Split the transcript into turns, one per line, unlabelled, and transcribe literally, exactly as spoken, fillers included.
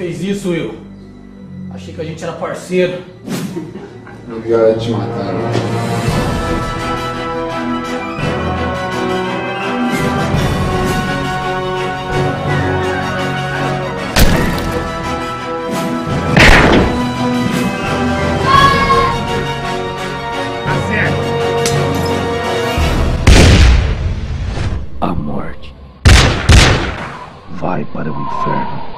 fez isso, Will? Achei que a gente era parceiro.
Eu vi a hora de te matar, né?
A morte vai para o inferno.